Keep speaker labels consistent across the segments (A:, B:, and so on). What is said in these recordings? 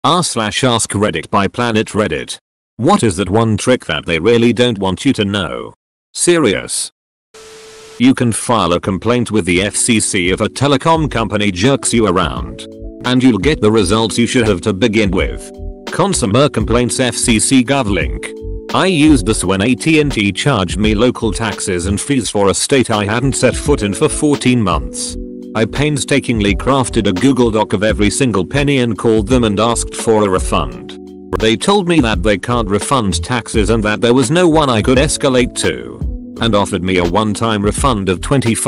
A: r/AskReddit by Planet Reddit. What is that one trick that they really don't want you to know? Serious. You can file a complaint with the FCC if a telecom company jerks you around. And you'll get the results you should have to begin with. Consumer Complaints FCC Gov link. I used this when AT&T charged me local taxes and fees for a state I hadn't set foot in for 14 months. I painstakingly crafted a Google Doc of every single penny and called them and asked for a refund. They told me that they can't refund taxes and that there was no one I could escalate to, and offered me a one-time refund of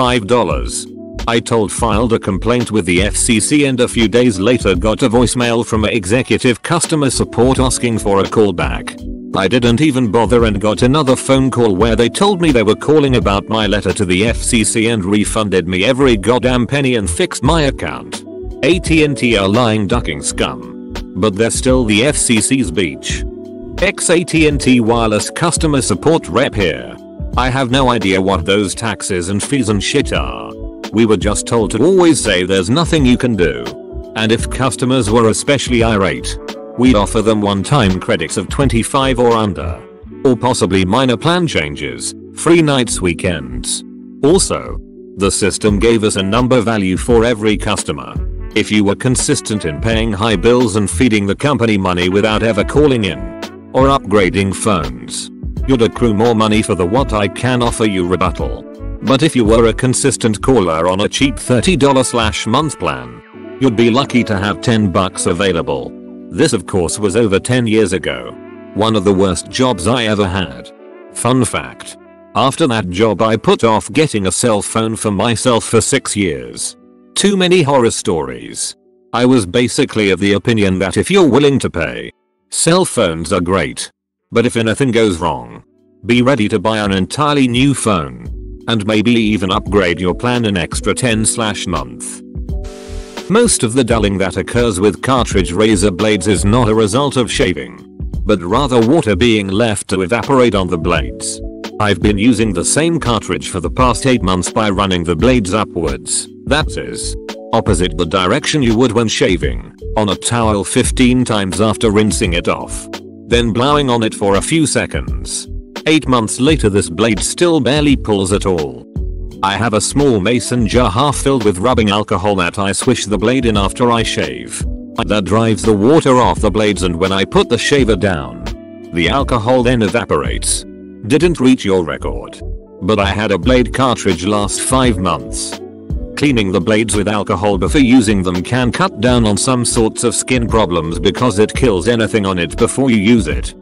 A: $25. I filed a complaint with the FCC and a few days later got a voicemail from executive customer support asking for a callback. I didn't even bother and got another phone call where they told me they were calling about my letter to the FCC and refunded me every goddamn penny and fixed my account. AT&T are lying ducking scum. But they're still the FCC's beach. Ex-AT&T wireless customer support rep here. I have no idea what those taxes and fees and shit are. We were just told to always say there's nothing you can do. And if customers were especially irate, we'd offer them one-time credits of $25 or under. Or possibly minor plan changes, free nights, weekends. Also, the system gave us a number value for every customer. If you were consistent in paying high bills and feeding the company money without ever calling in or upgrading phones, you'd accrue more money for the what I can offer you rebuttal. But if you were a consistent caller on a cheap $30/month plan, you'd be lucky to have $10 available. This of course was over 10 years ago. One of the worst jobs I ever had. Fun fact. After that job I put off getting a cell phone for myself for 6 years. Too many horror stories. I was basically of the opinion that if you're willing to pay, cell phones are great. But if anything goes wrong, be ready to buy an entirely new phone. And maybe even upgrade your plan an extra $10/month. Most of the dulling that occurs with cartridge razor blades is not a result of shaving, but rather water being left to evaporate on the blades. I've been using the same cartridge for the past 8 months by running the blades upwards, that is, opposite the direction you would when shaving, on a towel 15 times after rinsing it off. Then blowing on it for a few seconds. 8 months later this blade still barely pulls at all. I have a small mason jar half filled with rubbing alcohol that I swish the blade in after I shave. That drives the water off the blades and when I put the shaver down, the alcohol then evaporates. Didn't reach your record. But I had a blade cartridge last 5 months. Cleaning the blades with alcohol before using them can cut down on some sorts of skin problems because it kills anything on it before you use it.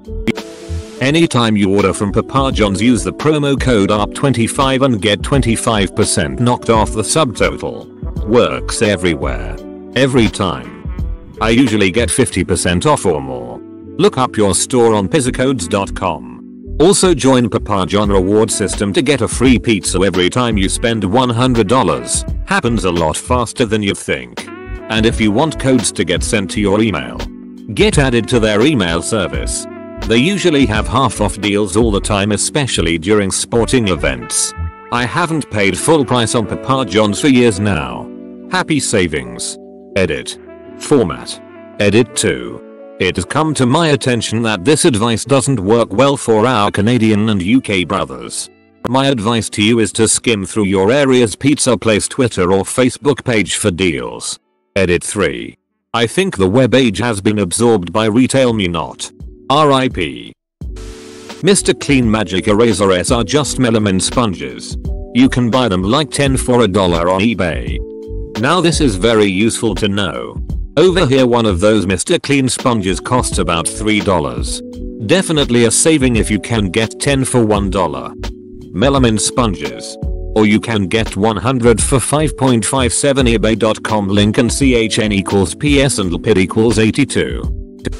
A: Anytime you order from Papa John's, use the promo code ARP25 and get 25% knocked off the subtotal. Works everywhere. Every time. I usually get 50% off or more. Look up your store on pizzacodes.com. Also join Papa John reward system to get a free pizza every time you spend $100. Happens a lot faster than you think. And if you want codes to get sent to your email, get added to their email service. They usually have half off deals all the time, especially during sporting events. I haven't paid full price on Papa John's for years now. Happy savings. Edit. Format. Edit 2. It has come to my attention that this advice doesn't work well for our Canadian and UK brothers. My advice to you is to skim through your area's pizza place Twitter or Facebook page for deals. Edit 3. I think the web age has been absorbed by retail, me not. RIP. Mr. Clean Magic Erasers are just melamine sponges. You can buy them like 10 for $1 on eBay. Now this is very useful to know. Over here one of those Mr. Clean sponges costs about $3. Definitely a saving if you can get 10 for $1. Melamine sponges. Or you can get 100 for 5.57 ebay.com link and CHN equals PS and LPID equals 82.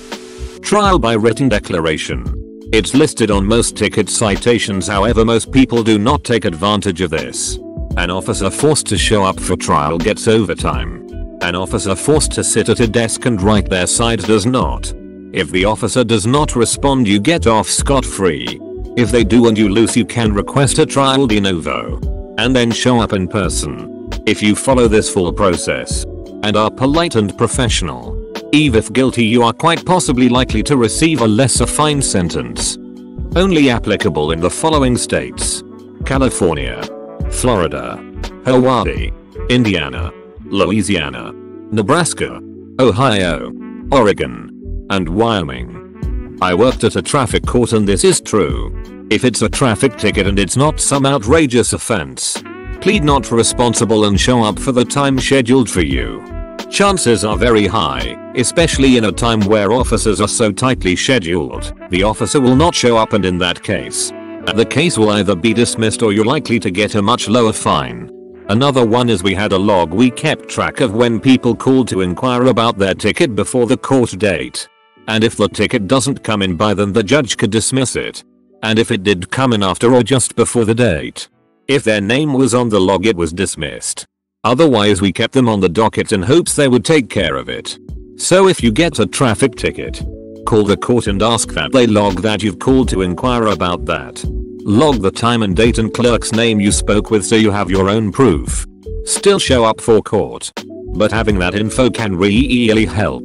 A: Trial by written declaration. It's listed on most ticket citations, however most people do not take advantage of this. An officer forced to show up for trial gets overtime. An officer forced to sit at a desk and write their side does not. If the officer does not respond you get off scot-free. If they do and you lose you can request a trial de novo. And then show up in person. If you follow this full process and are polite and professional, Even if guilty, you are quite possibly likely to receive a lesser fine sentence. Only applicable in the following states: California, Florida, Hawaii, Indiana, Louisiana, Nebraska, Ohio, Oregon, and Wyoming. I worked at a traffic court and this is true. If it's a traffic ticket and it's not some outrageous offense, plead not responsible and show up for the time scheduled for you. Chances are very high, especially in a time where officers are so tightly scheduled, the officer will not show up, and in that case, the case will either be dismissed or you're likely to get a much lower fine. Another one is we had a log we kept track of when people called to inquire about their ticket before the court date. And if the ticket doesn't come in by then, the judge could dismiss it. And if it did come in after or just before the date, if their name was on the log, it was dismissed. Otherwise, we kept them on the docket in hopes they would take care of it. So if you get a traffic ticket, call the court and ask that they log that you've called to inquire about that. Log the time and date and clerk's name you spoke with so you have your own proof. Still show up for court, but having that info can really help.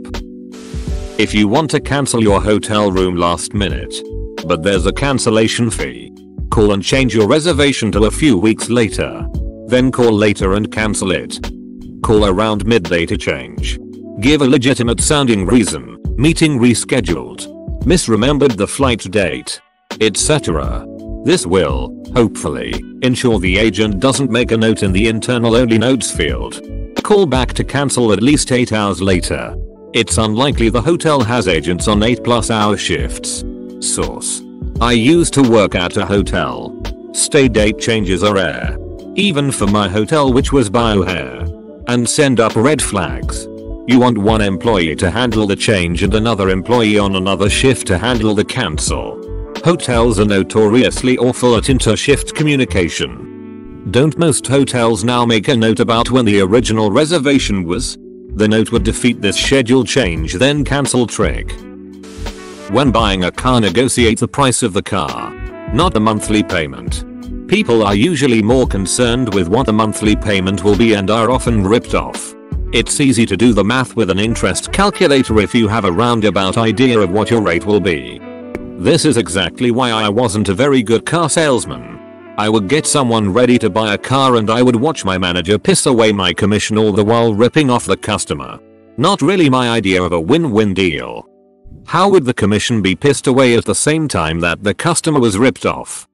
A: If you want to cancel your hotel room last minute, but there's a cancellation fee, call and change your reservation to a few weeks later. Then call later and cancel it. Call around midday to change. Give a legitimate sounding reason, meeting rescheduled, misremembered the flight date, etc. This will, hopefully, ensure the agent doesn't make a note in the internal only notes field. Call back to cancel at least 8 hours later. It's unlikely the hotel has agents on 8+ hour shifts. Source: I used to work at a hotel. Stay date changes are rare. Even for my hotel, which was BioHair. And send up red flags. You want one employee to handle the change and another employee on another shift to handle the cancel. Hotels are notoriously awful at inter-shift communication. Don't most hotels now make a note about when the original reservation was? The note would defeat this schedule change then cancel trick. When buying a car, negotiate the price of the car, not the monthly payment. People are usually more concerned with what the monthly payment will be and are often ripped off. It's easy to do the math with an interest calculator if you have a roundabout idea of what your rate will be. This is exactly why I wasn't a very good car salesman. I would get someone ready to buy a car and I would watch my manager piss away my commission all the while ripping off the customer. Not really my idea of a win-win deal. How would the commission be pissed away at the same time that the customer was ripped off?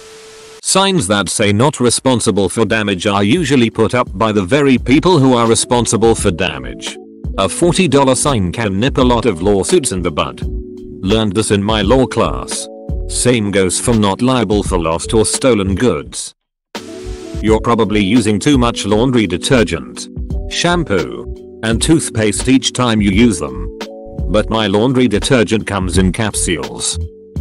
A: Signs that say not responsible for damage are usually put up by the very people who are responsible for damage. A $40 sign can nip a lot of lawsuits in the bud. Learned this in my law class. Same goes for not liable for lost or stolen goods. You're probably using too much laundry detergent, shampoo, and toothpaste each time you use them. But my laundry detergent comes in capsules.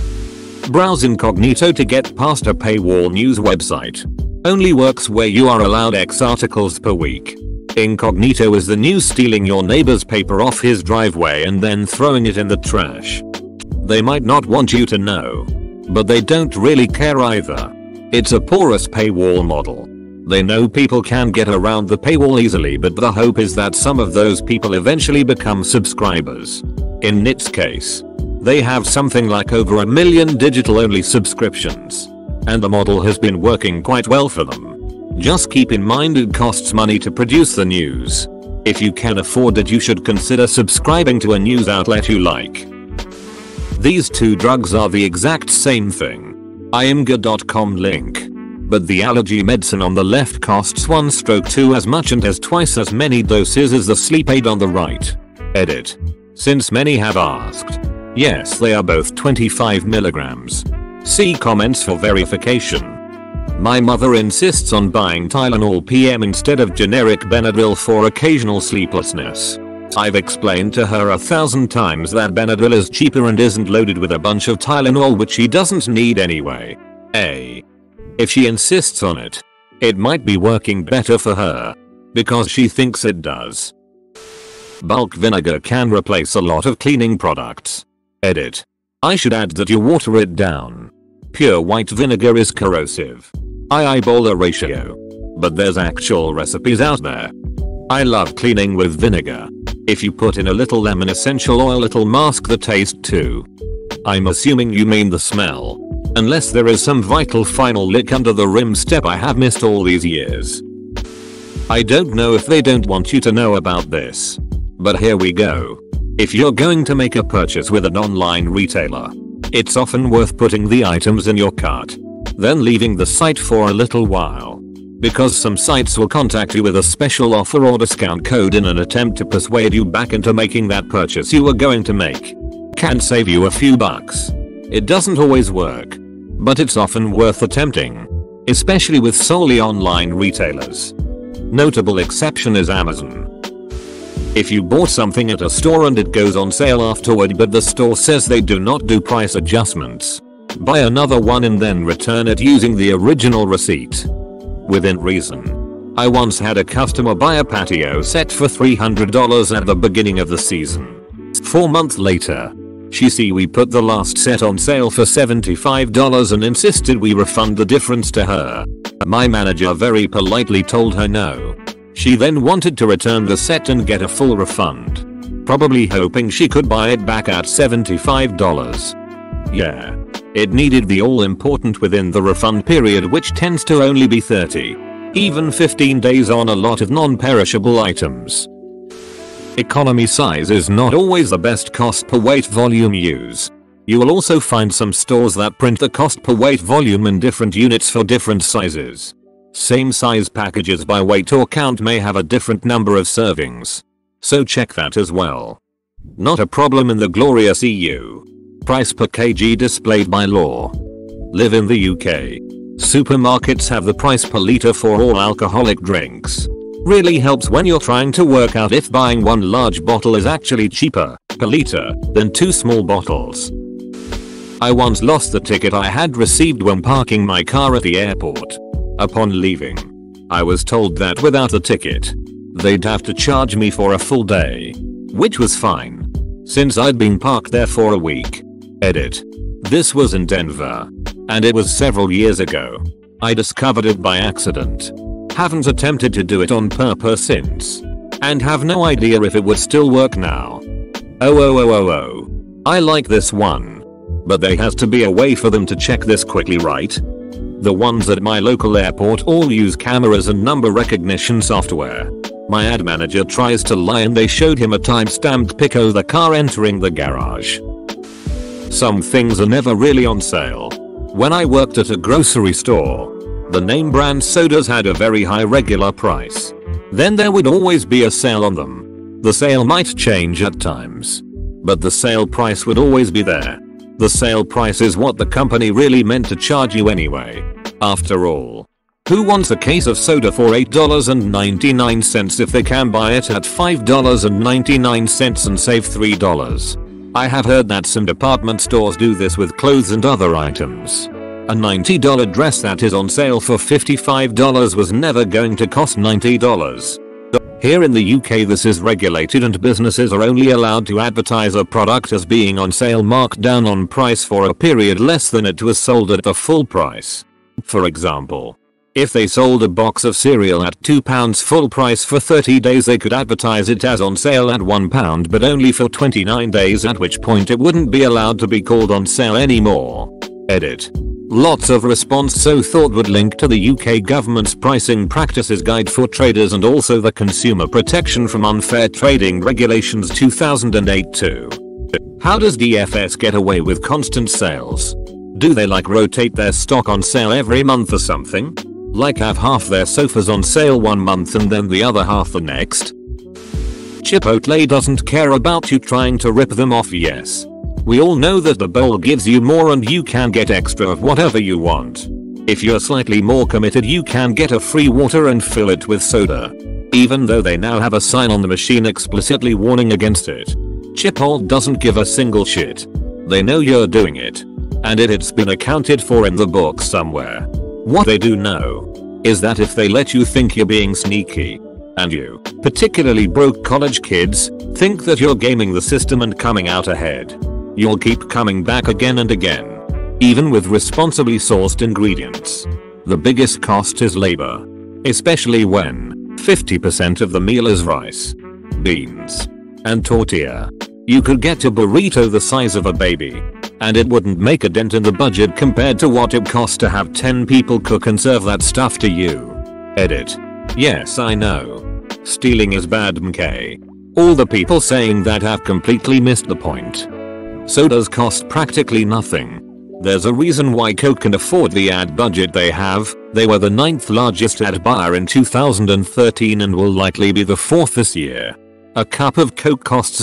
A: Browse incognito to get past a paywall news website. Only works where you are allowed X articles per week. Incognito is the news stealing your neighbor's paper off his driveway and then throwing it in the trash. They might not want you to know, but they don't really care either. It's a porous paywall model. They know people can get around the paywall easily, but the hope is that some of those people eventually become subscribers. In NIT's case, they have something like over 1 million digital-only subscriptions, and the model has been working quite well for them. Just keep in mind it costs money to produce the news. If you can afford it, you should consider subscribing to a news outlet you like. These two drugs are the exact same thing. imgur.com link. But the allergy medicine on the left costs 1/2 as much and has twice as many doses as the sleep aid on the right. Edit. Since many have asked, yes, they are both 25 milligrams. See comments for verification. My mother insists on buying Tylenol PM instead of generic Benadryl for occasional sleeplessness. I've explained to her 1,000 times that Benadryl is cheaper and isn't loaded with a bunch of Tylenol, which she doesn't need anyway. If she insists on it, it might be working better for her, because she thinks it does. Bulk vinegar can replace a lot of cleaning products. Edit. I should add that you water it down. Pure white vinegar is corrosive. I eyeball a ratio, but there's actual recipes out there. I love cleaning with vinegar. If you put in a little lemon essential oil, it'll mask the taste too. I'm assuming you mean the smell. Unless there is some vital final lick under the rim step I have missed all these years. I don't know if they don't want you to know about this. But here we go. If you're going to make a purchase with an online retailer, it's often worth putting the items in your cart, then leaving the site for a little while. Because some sites will contact you with a special offer or discount code in an attempt to persuade you back into making that purchase you were going to make. Can save you a few bucks. It doesn't always work, but it's often worth attempting, especially with solely online retailers. Notable exception is Amazon. If you bought something at a store and it goes on sale afterward but the store says they do not do price adjustments, buy another one and then return it using the original receipt. Within reason. I once had a customer buy a patio set for $300 at the beginning of the season. 4 months later, she see we put the last set on sale for $75 and insisted we refund the difference to her. My manager very politely told her no. She then wanted to return the set and get a full refund, probably hoping she could buy it back at $75. Yeah. It needed the all-important within the refund period, which tends to only be 30, even 15 days on a lot of non-perishable items. Economy size is not always the best cost per weight volume use. You will also find some stores that print the cost per weight volume in different units for different sizes. Same size packages by weight or count may have a different number of servings. So check that as well. Not a problem in the glorious EU. Price per kg displayed by law. Live in the UK. Supermarkets have the price per litre for all alcoholic drinks. Really helps when you're trying to work out if buying one large bottle is actually cheaper per litre than 2 small bottles. I once lost the ticket I had received when parking my car at the airport. Upon leaving, I was told that without the ticket, they'd have to charge me for a full day. Which was fine, since I'd been parked there for a week. Edit. This was in Denver, and it was several years ago. I discovered it by accident. Haven't attempted to do it on purpose since, and have no idea if it would still work now. Oh. I like this one. But there has to be a way for them to check this quickly, right? The ones at my local airport all use cameras and number recognition software. My ad manager tries to lie and they showed him a time-stamped pic of the car entering the garage. Some things are never really on sale. When I worked at a grocery store, the name brand sodas had a very high regular price. Then there would always be a sale on them. The sale might change at times, but the sale price would always be there. The sale price is what the company really meant to charge you anyway. After all, who wants a case of soda for $8.99 if they can buy it at $5.99 and save $3? I have heard that some department stores do this with clothes and other items. A $90 dress that is on sale for $55 was never going to cost $90. Here in the UK this is regulated and businesses are only allowed to advertise a product as being on sale marked down on price for a period less than it was sold at the full price. For example, if they sold a box of cereal at £2 full price for 30 days they could advertise it as on sale at £1 but only for 29 days, at which point it wouldn't be allowed to be called on sale anymore. Edit. Lots of response so thought would link to the UK government's pricing practices guide for traders and also the Consumer Protection from Unfair Trading Regulations 2008 too. How does DFS get away with constant sales? Do they like rotate their stock on sale every month or something? Like have half their sofas on sale one month and then the other half the next? Chipotle doesn't care about you trying to rip them off. Yes. We all know that the bowl gives you more and you can get extra of whatever you want. If you're slightly more committed you can get a free water and fill it with soda. Even though they now have a sign on the machine explicitly warning against it. Chipotle doesn't give a single shit. They know you're doing it. And it's been accounted for in the book somewhere. What they do know is that if they let you think you're being sneaky, and you, particularly broke college kids, think that you're gaming the system and coming out ahead, you'll keep coming back again and again. Even with responsibly sourced ingredients. The biggest cost is labor. Especially when 50% of the meal is rice, beans, and tortilla. You could get a burrito the size of a baby. And it wouldn't make a dent in the budget compared to what it costs to have 10 people cook and serve that stuff to you. Edit. Yes, I know. Stealing is bad, MK. All the people saying that have completely missed the point. Sodas cost practically nothing. There's a reason why Coke can afford the ad budget they have. They were the 9th largest ad buyer in 2013 and will likely be the 4th this year. A cup of Coke costs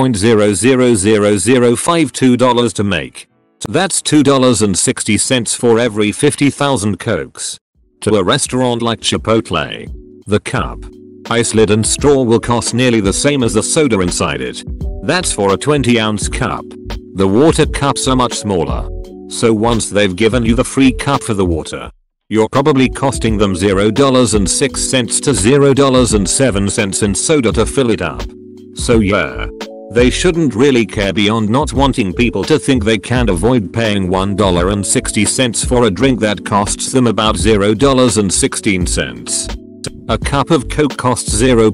A: $0.000052 to make. That's $2.60 for every 50,000 Cokes. To a restaurant like Chipotle, the cup, ice lid and straw will cost nearly the same as the soda inside it. That's for a 20-ounce cup. The water cups are much smaller. So once they've given you the free cup for the water, you're probably costing them $0.06 to $0.07 in soda to fill it up. So yeah, they shouldn't really care beyond not wanting people to think they can't avoid paying $1.60 for a drink that costs them about $0.16. A cup of Coke costs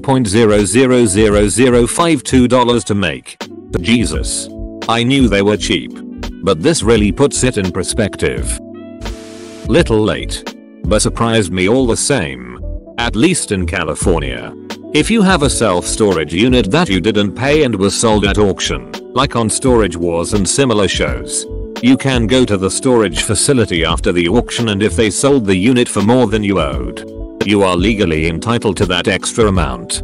A: $0.000052 to make. Jesus. I knew they were cheap. But this really puts it in perspective. Little late. But surprised me all the same. At least in California. If you have a self-storage unit that you didn't pay and was sold at auction, like on Storage Wars and similar shows, you can go to the storage facility after the auction, and if they sold the unit for more than you owed, you are legally entitled to that extra amount.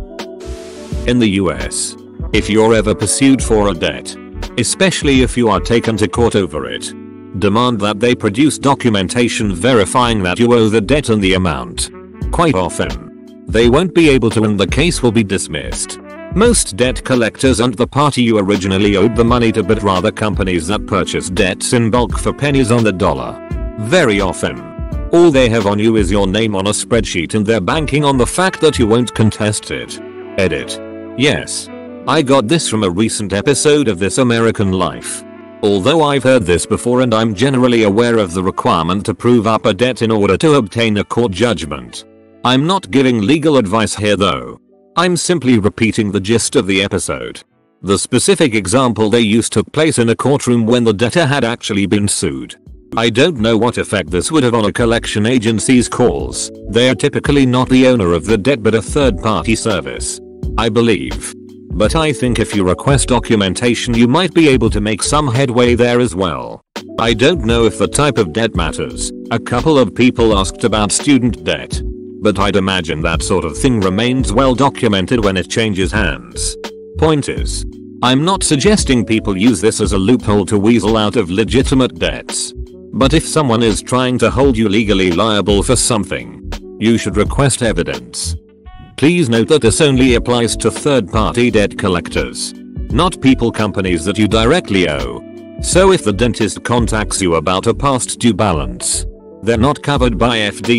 A: In the US, if you're ever pursued for a debt, especially if you are taken to court over it, demand that they produce documentation verifying that you owe the debt and the amount. Quite often, they won't be able to and the case will be dismissed. Most debt collectors aren't the party you originally owed the money to, but rather companies that purchase debts in bulk for pennies on the dollar. Very often, all they have on you is your name on a spreadsheet and they're banking on the fact that you won't contest it. Edit. Yes. I got this from a recent episode of This American Life. Although I've heard this before and I'm generally aware of the requirement to prove up a debt in order to obtain a court judgment. I'm not giving legal advice here though. I'm simply repeating the gist of the episode. The specific example they used took place in a courtroom when the debtor had actually been sued. I don't know what effect this would have on a collection agency's calls. They are typically not the owner of the debt but a third-party service, I believe. But I think if you request documentation you might be able to make some headway there as well. I don't know if the type of debt matters. A couple of people asked about student debt. But I'd imagine that sort of thing remains well documented when it changes hands. Point is, I'm not suggesting people use this as a loophole to weasel out of legitimate debts. But if someone is trying to hold you legally liable for something, you should request evidence. Please note that this only applies to third-party debt collectors, not people companies that you directly owe. So if the dentist contacts you about a past due balance, they're not covered by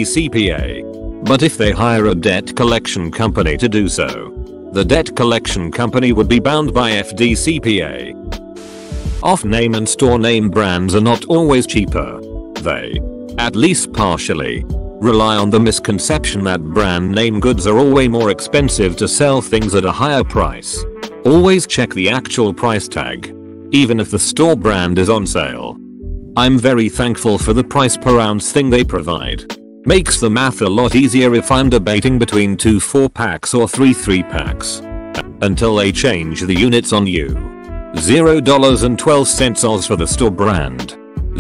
A: FDCPA. But if they hire a debt collection company to do so, the debt collection company would be bound by FDCPA. Off-name and store name brands are not always cheaper. They, at least partially, rely on the misconception that brand name goods are always more expensive to sell things at a higher price. Always check the actual price tag, even if the store brand is on sale. I'm very thankful for the price per ounce thing they provide. Makes the math a lot easier if I'm debating between 2 4-packs or 3 3-packs. Until they change the units on you. $0.12 Oz for the store brand.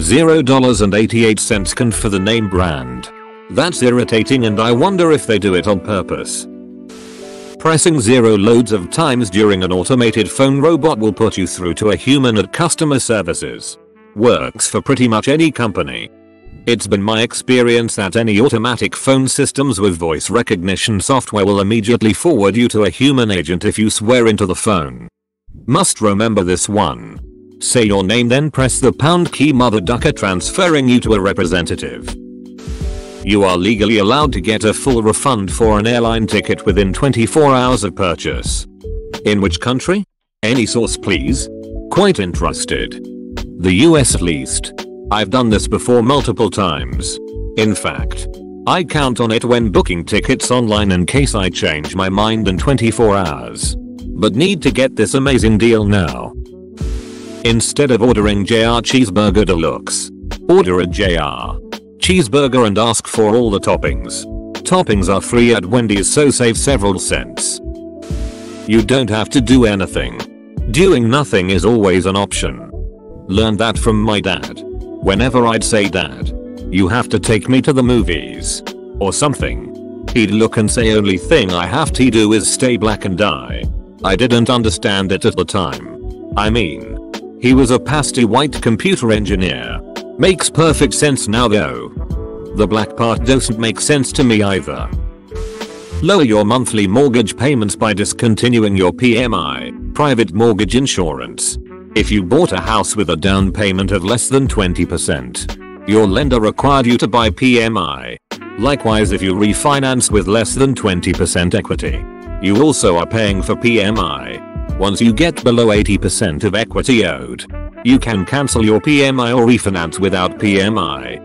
A: $0.88 can for the name brand. That's irritating and I wonder if they do it on purpose. Pressing 0 loads of times during an automated phone robot will put you through to a human at customer services. Works for pretty much any company. It's been my experience that any automatic phone systems with voice recognition software will immediately forward you to a human agent if you swear into the phone. Must remember this one. Say your name then press the pound key mother ducker, transferring you to a representative. You are legally allowed to get a full refund for an airline ticket within 24 hours of purchase. In which country? Any source please? Quite interested. The US at least. I've done this before multiple times. In fact, I count on it when booking tickets online in case I change my mind in 24 hours. but need to get this amazing deal now. Instead of ordering JR Cheeseburger Deluxe, order a JR Cheeseburger and ask for all the toppings. Toppings are free at Wendy's, so save several cents. You don't have to do anything. Doing nothing is always an option. Learned that from my dad. Whenever I'd say, "Dad, you have to take me to the movies," or something, he'd look and say, "Only thing I have to do is stay black and die." I didn't understand it at the time. I mean, he was a pasty white computer engineer. Makes perfect sense now though. The black part doesn't make sense to me either. Lower your monthly mortgage payments by discontinuing your PMI, private mortgage insurance. If you bought a house with a down payment of less than 20%, your lender required you to buy PMI. Likewise, if you refinance with less than 20% equity, you also are paying for PMI. Once you get below 80% of equity owed, you can cancel your PMI or refinance without PMI.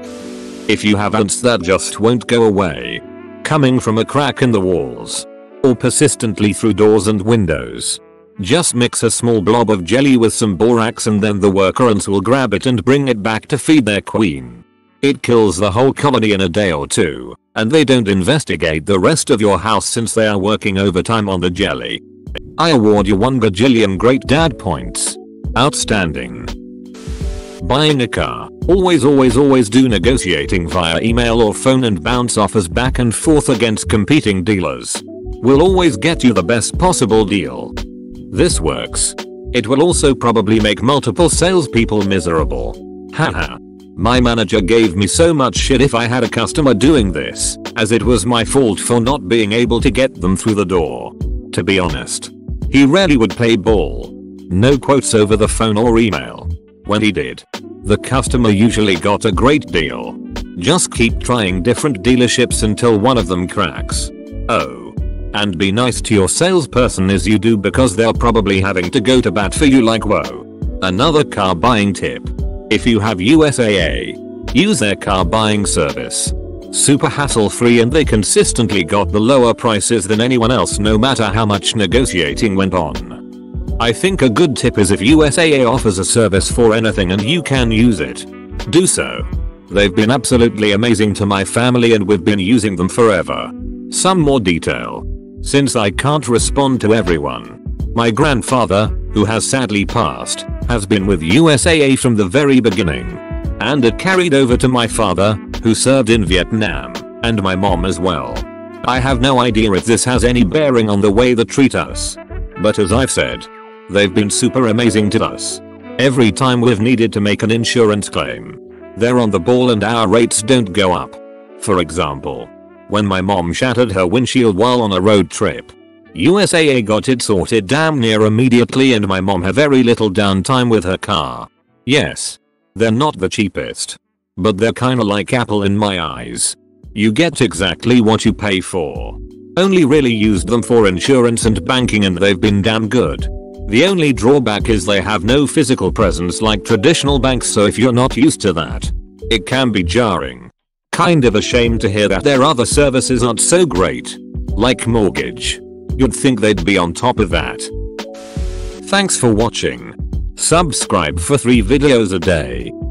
A: If you have ants that just won't go away, coming from a crack in the walls, or persistently through doors and windows, just mix a small blob of jelly with some borax and then the worker ants will grab it and bring it back to feed their queen. It kills the whole colony in a day or two, and they don't investigate the rest of your house since they are working overtime on the jelly. I award you 1 gajillion great dad points. Outstanding. Buying a car. Always do negotiating via email or phone and bounce offers back and forth against competing dealers. Will always get you the best possible deal. This works. It will also probably make multiple salespeople miserable. Haha. My manager gave me so much shit if I had a customer doing this, as it was my fault for not being able to get them through the door. To be honest, he rarely would play ball. No quotes over the phone or email. When he did, the customer usually got a great deal. Just keep trying different dealerships until one of them cracks. Oh. And be nice to your salesperson as you do, because they're probably having to go to bat for you like whoa. Another car buying tip. If you have USAA, use their car buying service. Super hassle free and they consistently got the lower prices than anyone else no matter how much negotiating went on. I think a good tip is if USAA offers a service for anything and you can use it, do so. They've been absolutely amazing to my family and we've been using them forever. Some more detail. Since I can't respond to everyone, my grandfather, who has sadly passed, has been with USAA from the very beginning. And it carried over to my father, who served in Vietnam, and my mom as well. I have no idea if this has any bearing on the way they treat us. But as I've said, they've been super amazing to us. Every time we've needed to make an insurance claim, they're on the ball and our rates don't go up. For example, when my mom shattered her windshield while on a road trip, USAA got it sorted damn near immediately and my mom had very little downtime with her car. Yes, they're not the cheapest, but they're kinda like Apple in my eyes. You get exactly what you pay for. Only really used them for insurance and banking and they've been damn good. The only drawback is they have no physical presence like traditional banks, so if you're not used to that, it can be jarring. Kind of a shame to hear that their other services aren't so great. Like mortgage. You'd think they'd be on top of that. Thanks for watching. Subscribe for 3 videos a day.